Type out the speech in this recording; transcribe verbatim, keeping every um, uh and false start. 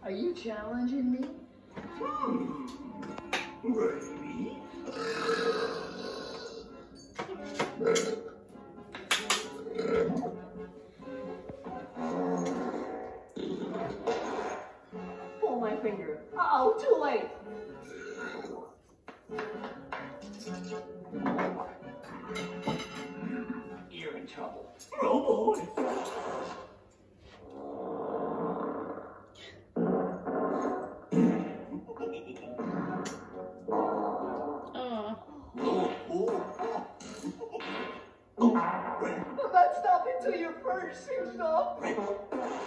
Are you challenging me? Hmm. Maybe. Pull my finger. Uh-oh, too late. You're in trouble. Oh boy. I'm not stopping till you're first, you know?